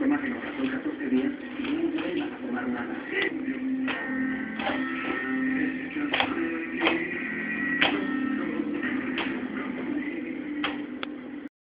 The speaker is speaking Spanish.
informa que en los 14 días no vuelvan a tomar nada.